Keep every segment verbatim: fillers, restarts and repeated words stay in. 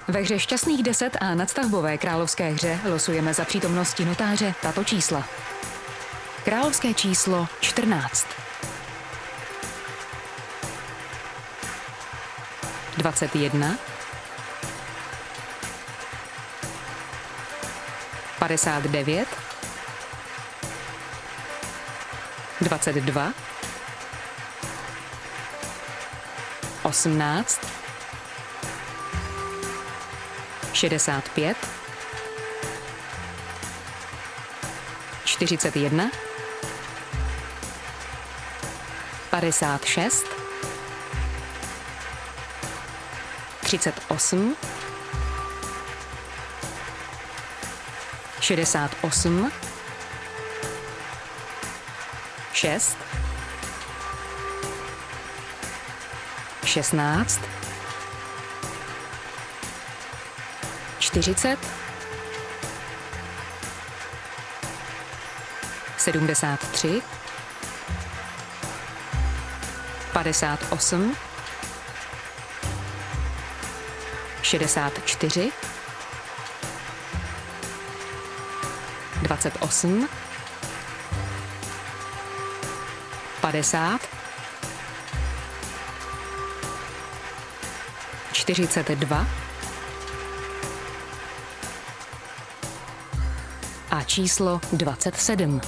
Ve hře Šťastných deset a nadstavbové královské hře losujeme za přítomnosti notáře tato čísla. Královské číslo čtrnáct. dvacet jedna. padesát devět. dvacet dva. osmnáct. šedesát pět. čtyřicet jedna. padesát šest. třicet osm. šedesát osm. šest. šestnáct. čtyřicet. sedmdesát tři. padesát osm. šedesát čtyři. dvacet osm. padesát. čtyřicet dva. A číslo dvacet sedm.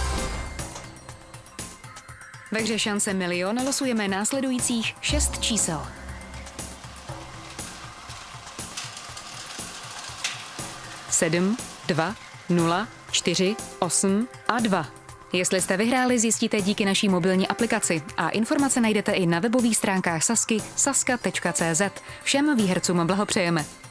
Ve hře Šance milion losujeme následujících šest čísel. sedm, dva, nula, čtyři, osm a dva. Jestli jste vyhráli, zjistíte díky naší mobilní aplikaci a informace najdete i na webových stránkách Sazky saska tečka cé zet. Všem výhercům blahopřejeme.